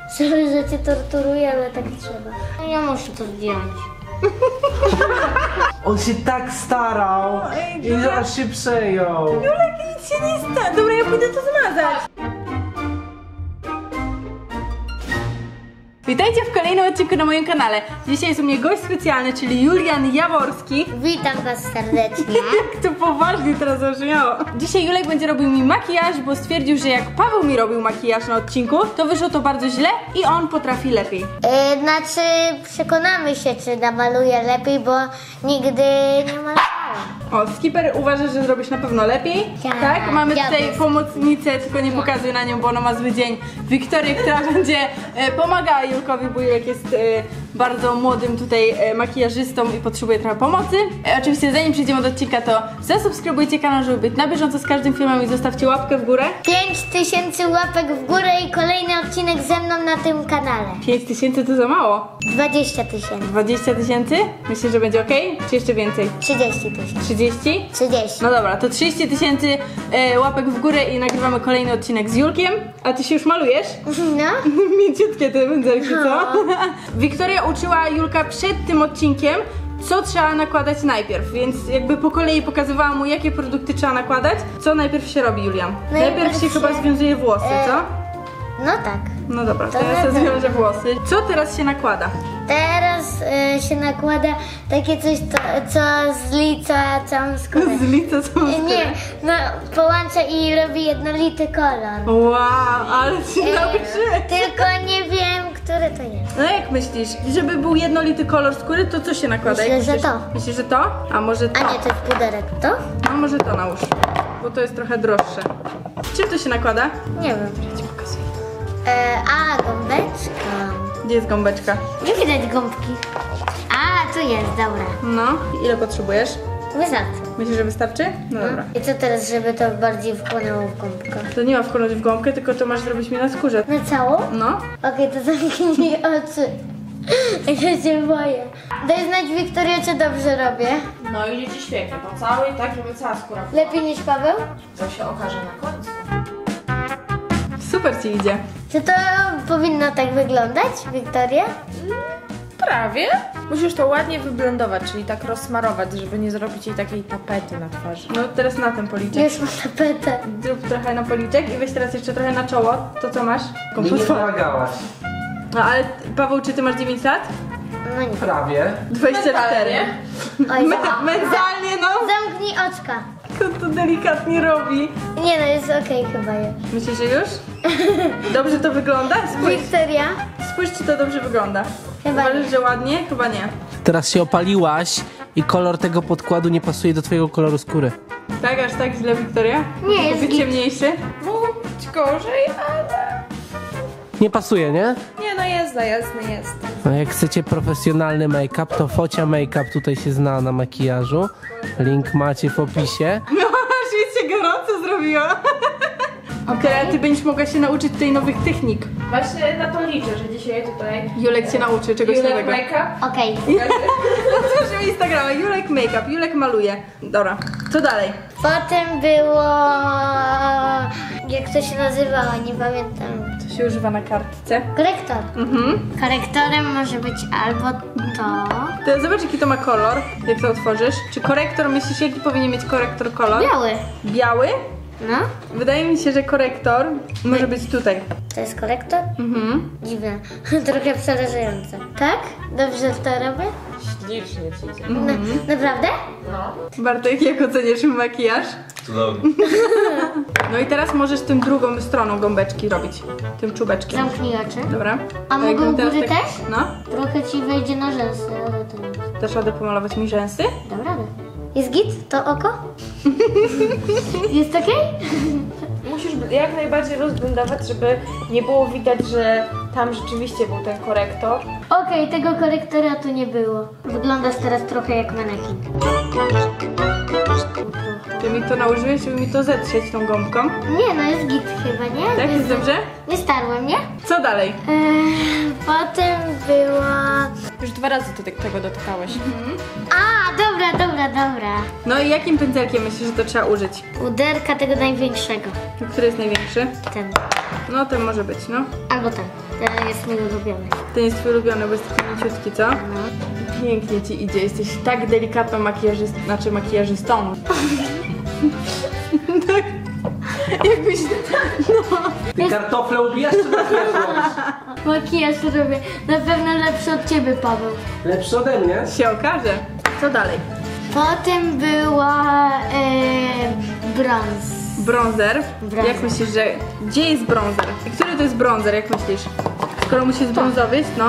Sorry, że cię torturuję, ale tak trzeba. Ja muszę to zdjąć. On się tak starał i aż się przejął. Julek, nic się nie stanie. Dobra, ja pójdę to zmazać. Witajcie w kolejnym odcinku na moim kanale. Dzisiaj jest u mnie gość specjalny, czyli Julian Jaworski. Witam was serdecznie. Jak to poważnie teraz zabrzmiało. Dzisiaj Julek będzie robił mi makijaż, bo stwierdził, że jak Paweł mi robił makijaż na odcinku, to wyszło to bardzo źle i on potrafi lepiej. Znaczy, przekonamy się, czy namaluję lepiej, bo nigdy nie malowałam. O, Skipper uważa, że zrobisz na pewno lepiej. Tak? Mamy tutaj pomocnicę, tylko nie pokazuj na nią, bo ona ma zły dzień. Wiktorię, która będzie pomagała Julkowi, bo Julek jest bardzo młodym tutaj makijażystą i potrzebuje trochę pomocy. Oczywiście zanim przejdziemy do odcinka, to zasubskrybujcie kanał, żeby być na bieżąco z każdym filmem i zostawcie łapkę w górę. 5000 łapek w górę i kolejny odcinek ze mną na tym kanale. 5000 to za mało. 20 000. 20 000? Myślisz, że będzie ok? Czy jeszcze więcej? 30 000. 30? 30. No dobra, to 30 000 łapek w górę i nagrywamy kolejny odcinek z Julkiem. A ty się już malujesz? No. Mięciutkie te pędzelki, co? Wiktoria uczyła Julka przed tym odcinkiem, co trzeba nakładać najpierw, więc jakby po kolei pokazywała mu, jakie produkty trzeba nakładać. Co najpierw się robi, Julian? Najpierw się chyba związuje włosy, co? No tak. No dobra, to ja sobie zwiążę włosy. Co teraz się nakłada? Teraz się nakłada takie coś, co zlica całą skórę. Zlica całą skórę? Nie, no połącza i robi jednolity kolor. Wow, ale ci dobrze. Tylko nie wiem, który to jest. No jak myślisz, żeby był jednolity kolor skóry, to co się nakłada? Myślę, Jak że myślisz? to. Myślisz, że to? A może to? A nie, to jest puderek, to? No może to nałóż, bo to jest trochę droższe. Czym to się nakłada? Nie wiem. Ja ci pokazuję. Gąbeczka. Gdzie jest gąbeczka? Nie widać gąbki. A, tu jest, dobra. No, ile potrzebujesz? Wystarczy. Myślisz, że wystarczy? No dobra. I co teraz, żeby to bardziej wchłonęło w gąbkę? To nie ma wchłonąć w gąbkę, tylko to masz zrobić mi na skórze. Na całą? No. Okej, to zamknij oczy. Ja się boję. Daj znać, Wiktoria, czy dobrze robię. No idzie ci świetnie, po całej, tak żeby cała skóra. Lepiej niż Paweł? To się okaże na końcu. Super ci idzie. Czy to powinno tak wyglądać, Wiktoria? Prawie. Musisz to ładnie wyblendować, czyli tak rozsmarować, żeby nie zrobić jej takiej tapety na twarzy. No teraz na ten policzek. Już mam tapetę. Zrób trochę na policzek i weź teraz jeszcze trochę na czoło. To co masz? Mi nie pomagałaś. No ale Paweł, czy ty masz 9 lat? No nie. Prawie. 24. Oj, Mentalnie no. zamknij oczka. To delikatnie robi. Nie no, jest okej chyba już. Myślisz, że już? Dobrze to wygląda? Spójrz, Wiktoria? spójrz czy to dobrze wygląda. Chyba Uważasz, nie. że ładnie? Chyba nie. Teraz się opaliłaś i kolor tego podkładu nie pasuje do twojego koloru skóry. Tak, aż tak źle, Wiktoria? Nie, jest Być git. ciemniejszy? Mógł być gorzej, ale... Nie pasuje, nie? Nie no jest. No jak chcecie profesjonalny make-up, to Focia Make-up tutaj się zna na makijażu. Link macie w opisie. No, aż mi się gorąco zrobiła. Wiktoria, ty będziesz mogła się nauczyć tutaj nowych technik. Właśnie na to liczę, że dzisiaj tutaj... Julek cię nauczy czegoś Julek nowego. make-up. Okej. Otworzymy Instagrama, Julek Makeup, Julek maluje. Dobra, co dalej? Potem było... Jak to się nazywało, nie pamiętam. Co się używa na kartce? Korektor. Mhm. Korektorem może być albo to... To zobacz jaki to ma kolor, jak to otworzysz. Czy korektor, myślisz jaki powinien mieć korektor kolor? Biały. Biały? No. Wydaje mi się, że korektor może być tutaj. To jest korektor? Mhm. Dziwne. Trochę przerażające. Tak? Dobrze to robię? Ślicznie ci idzie. Naprawdę? No. Bartek, jak oceniasz makijaż? Cudownie. No i teraz możesz tym drugą stroną gąbeczki robić. Tym czubeczkiem. Zamknij oczy. Dobra. A To mogę jakbym u teraz góry też? No. Trochę ci wejdzie na rzęsy, ale to nie. Dasz radę pomalować mi rzęsy? Dam radę. Jest git? To oko? Jest okej? Musisz jak najbardziej rozblendować, żeby nie było widać, że tam rzeczywiście był ten korektor. Okej, tego korektora tu nie było. Wyglądasz teraz trochę jak manekin. Ty mi to nałożyłeś, żeby mi to zetrzeć tą gąbką. Nie, no jest git chyba, nie? Tak? Jest dobrze? Nie starłem, nie? Co dalej? Potem była Już 2 razy ty tego dotykałeś. A, dobra. No i jakim pędzelkiem myślisz, że to trzeba użyć? Uderka tego największego. Który jest największy? Ten. No ten może być, no. Albo ten. Ten jest mój ulubiony. Ten jest twój ulubiony, bo jest taki mięciutki, co? Pięknie ci idzie, jesteś tak delikatną makijażystą. Tak. Jakbyś... Ty kartofle ubijasz czy makijaż robisz? Makijaż robię. Na pewno lepszy od ciebie, Paweł. Lepszy ode mnie? się okaże. Co dalej? Potem była brąz. Brązer. Brązer. Jak myślisz, że... Gdzie jest brązer? I który to jest brązer, jak myślisz? Skoro musi zbrązowieć, no.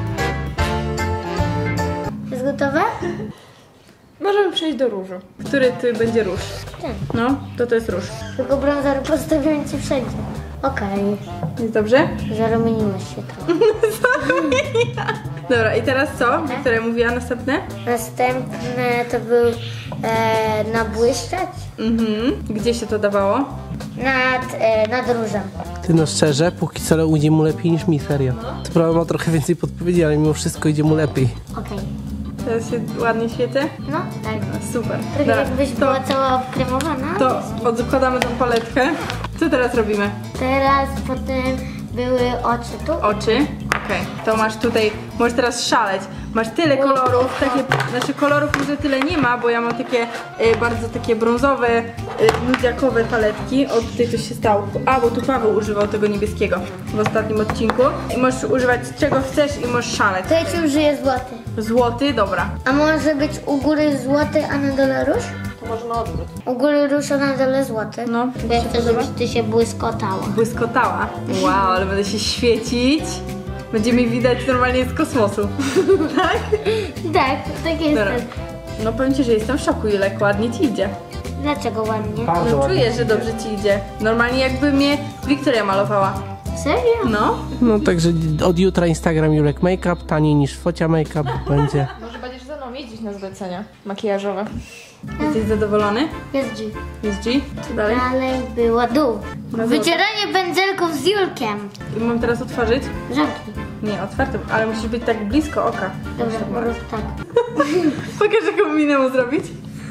Jest gotowe? Możemy przejść do różu. Który ty będzie róż? Ten. No, to jest róż. Tylko brązoru postawiłem ci wszędzie. Okej. Jest dobrze? Zarumieniłeś się trochę. Dobra, i teraz co? Które mówiła następne? Następne to był nabłyszczać Gdzie się to dawało? nad różem. Ty no szczerze, póki co idzie mu lepiej niż mi, serio. Co prawda ma trochę więcej podpowiedzi, ale mimo wszystko idzie mu lepiej. Okej. Teraz się ładnie świecę? No, tak. Super. Trochę Dobra, jakbyś była cała obkremowana. to odkładamy tą paletkę. Co teraz robimy? Teraz potem były oczy tu. Oczy. Okej, to masz tutaj, możesz teraz szaleć. Masz tyle kolorów, znaczy kolorów może tyle nie ma, bo ja mam takie bardzo takie brązowe, nudziakowe paletki. O, tutaj coś się stało. A, bo tu Paweł używał tego niebieskiego w ostatnim odcinku. I możesz używać czego chcesz i możesz szaleć. To ja ci użyję złoty. Złoty, dobra. A może być u góry złoty, a na dole róż? To może na odwrót. U góry róż, a na dole złoty. No, Bo ja chcę, żebyś ty się błyskotała. błyskotała. Wow, ale będę się świecić. Będzie mi widać normalnie z kosmosu. Tak? Tak jest. Dobra. No powiem ci, że jestem w szoku, Julek, ładnie ci idzie. Dlaczego ładnie? Bardzo No ładnie. czuję, że dobrze ci idzie. Normalnie jakby mnie Wiktoria malowała. Serio? No. No także od jutra Instagram Julek Makeup, taniej niż Focia Makeup będzie. Może będziesz ze mną jeździć na zlecenia makijażowe. Jesteś zadowolony? Jest G. Jest G? Co dalej? Dalej było dół. dół. Wycieranie pędzelków z Julkiem. I mam teraz otworzyć? Zamknij. Nie, otwartym, ale musisz być tak blisko oka. Dobra, po prostu tak. Pokaż, jaką minę mu zrobić.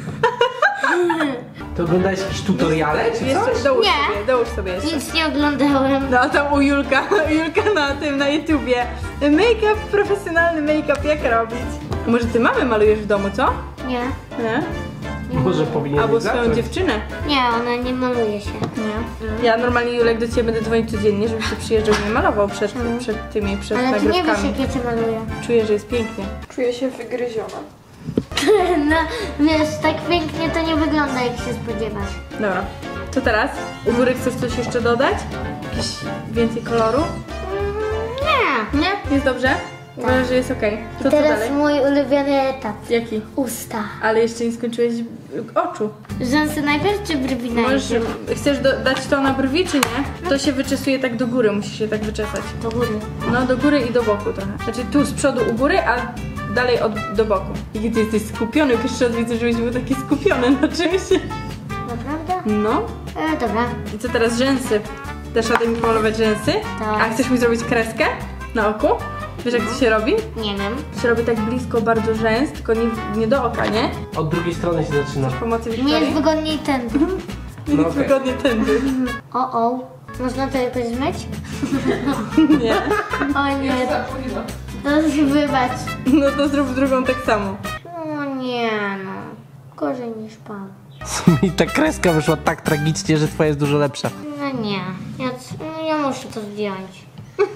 To oglądałeś jakieś tutoriale czy coś? Jeszcze, Nie. dołóż sobie jeszcze. Nic nie oglądałem. No tam u Julka na tym, na YouTubie. Make-up, profesjonalny make-up, jak robić? Może ty mamę malujesz w domu, co? Nie. Nie? Może powinien Albo swoją zacząć. dziewczynę. Nie, ona nie maluje się. Nie. Ja normalnie, Julek, do ciebie będę dzwonić codziennie, żebyś ty przyjeżdżał i mnie malował przed Ale ty nie wiesz, nagrywkami. jak ja cię maluję. Czuję, że jest pięknie. Czuję się wygryziona. No, wiesz, tak pięknie to nie wygląda, jak się spodziewasz. Dobra. Co teraz? U góry chcesz coś jeszcze dodać? Jakieś więcej koloru? Nie. Nie? Jest dobrze? Uważasz, że jest okej. Co Teraz dalej? mój ulubiony etap. Jaki? Usta. Ale jeszcze nie skończyłeś oczu. Rzęsy najpierw czy brwi Możesz, najpierw? chcesz dać to na brwi, czy nie? To się wyczesuje tak do góry, musisz się tak wyczesać. Do góry. No, do góry i do boku trochę. Znaczy tu z przodu u góry, a dalej do boku. Jaki ty jesteś skupiony, pierwszy raz widzę, żebyś był taki skupiony na czymś. Naprawdę? No. Dobra. I co teraz, rzęsy? Dasz radę mi pomalować rzęsy? Tak. A chcesz mi zrobić kreskę na oku? Wiesz, jak to się robi? Nie wiem. To się robi tak blisko bardzo rzęs, tylko nie do oka, nie? Od drugiej strony się zaczyna. Z pomocy Mi jest Wiktorii. wygodniej tędy. Nic No okej. wygodnie tędy. O. Można to jakoś zmyć? Nie. O nie. To wybacz. No to zrób drugą tak samo. O nie no. Gorzej niż pan. I ta kreska wyszła tak tragicznie, że twoja jest dużo lepsza. No nie. Ja muszę to zdjąć.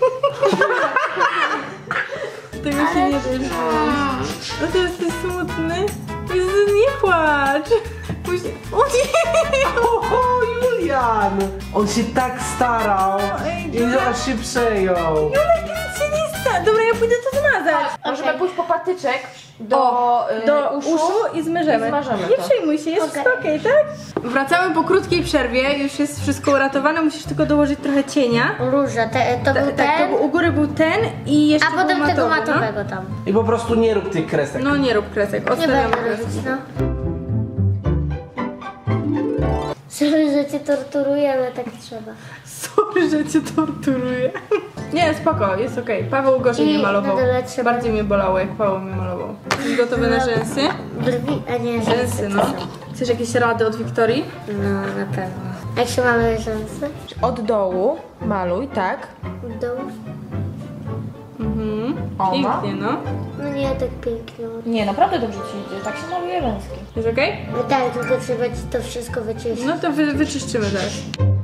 Tego się nie da już wyjść. No to jesteś smutny? Jezu, nie płacz! O nie! Oho, Julian! On się tak starał Ej, i aż się przejął. Julek, nic się nie stało. Dobra, ja pójdę to zmazać. Możemy pójść po patyczek do uszu i zmyrzemy. i zmarzemy Nie to. przejmuj się, jest wszystko okej, tak? Wracamy po krótkiej przerwie, już jest wszystko uratowane, musisz tylko dołożyć trochę cienia. Róża. To był Tak, ten. to był, u góry był ten i jeszcze A był potem tego matowy, matowego tam. I po prostu nie rób tych kresek. No nie rób kresek, Nie odstawiamy będę kresek. robić, no. Sorry, że cię torturuję, ale tak trzeba. Sorry, że cię torturuję. Nie, spoko, jest okej. Paweł gorzej I mnie malował. na dole trzeba- Bardziej mnie bolało, jak Paweł mnie malował. Jesteś gotowy na rzęsy? Brwi, a nie Rzęsy, no. Chcesz jakieś rady od Wiktorii? No, na pewno. Jak się mamy rzęsy? Od dołu maluj, tak? W dół? O, Pięknie, no. No nie tak pięknie. Nie, naprawdę dobrze ci idzie, tak się maluje węski. Jest okej? No tak, tylko trzeba ci to wszystko wyczyścić. No to wyczyszczymy zaraz.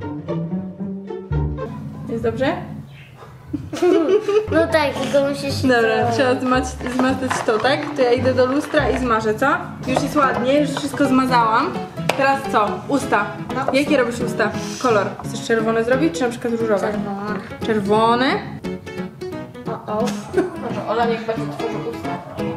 Jest dobrze? No tak, tylko musisz... Dobra, trzeba zmazać to, tak? To ja idę do lustra i zmarzę, co? Już jest ładnie, już wszystko zmazałam. Teraz co? Usta. Jakie robisz usta? Kolor. Chcesz czerwone zrobić, czy na przykład różowe? Czerwone. Czerwone. O. Może Ola niech będzie tworzy usta.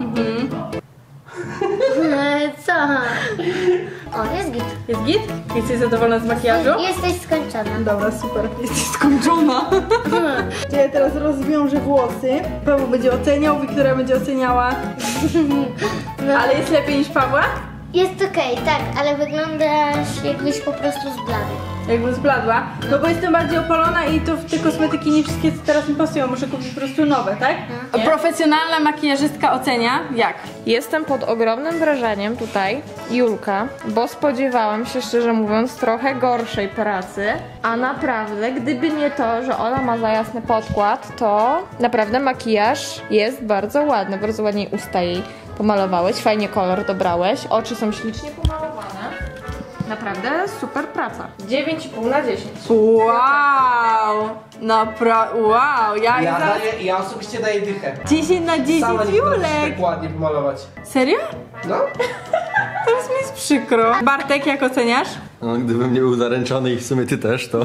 Co? O, jest git. Jest git? Jesteś zadowolona z makijażu? Jesteś skończona. Dobra, super. Jesteś skończona. Ja teraz rozwiążę włosy. Paweł będzie oceniał, Wiktoria będzie oceniała. Ale jest lepiej niż Pawła? Jest okej, tak, ale wyglądasz jakbyś po prostu zbladł. Jakbym zbladła. No bo jestem bardziej opalona i to te kosmetyki nie wszystkie co teraz mi pasują. Muszę kupić po prostu nowe, tak? Nie. Profesjonalna makijażystka ocenia jak? Jestem pod ogromnym wrażeniem tutaj, Julka, bo spodziewałam się, szczerze mówiąc, trochę gorszej pracy, a naprawdę, gdyby nie to, że Ola ma za jasny podkład, to naprawdę makijaż jest bardzo ładny, bardzo ładnie usta jej pomalowałeś, fajnie kolor dobrałeś, oczy są ślicznie pomalowane. Naprawdę super praca. 9,5 na 10. Wow! Wow! Ja osobiście daję dychę. 10 na 10 Julek! tak ładnie pomalować. Serio? No? Teraz mi jest przykro. Bartek, jak oceniasz? No, gdybym nie był zaręczony i w sumie ty też, to...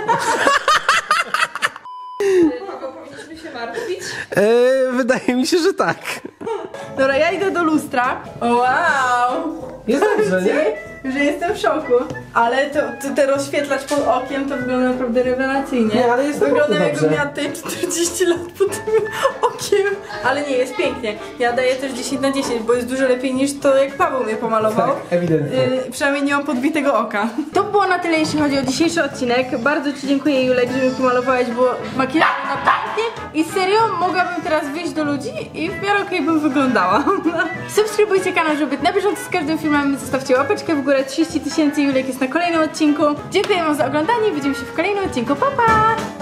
Powinniśmy się martwić. Wydaje mi się, że tak. Dobra, ja idę do lustra. Wow! Jest dobrze, nie? Że jestem w szoku. Ale to te rozświetlać pod okiem to wygląda naprawdę rewelacyjnie. Nie, ale jest Wygląda naprawdę jakbym dobrze. miała tutaj 40 lat pod tym okiem. Ale nie, jest pięknie. Ja daję też 10 na 10, bo jest dużo lepiej niż to, jak Paweł mnie pomalował. Tak, ewidentnie. Przynajmniej nie mam podbitego oka. To było na tyle, jeśli chodzi o dzisiejszy odcinek. Bardzo Ci dziękuję, Julek, że mi pomalowałeś, bo makijaż na pięknie. I serio, mogłabym teraz wyjść do ludzi i w miarę okej bym wyglądała. Subskrybujcie kanał, żeby być na bieżąco z każdym filmem. Zostawcie łapeczkę w górę. 30 000. Julek jest na kolejnym odcinku. Dziękuję Wam za oglądanie. Widzimy się w kolejnym odcinku. Pa, pa!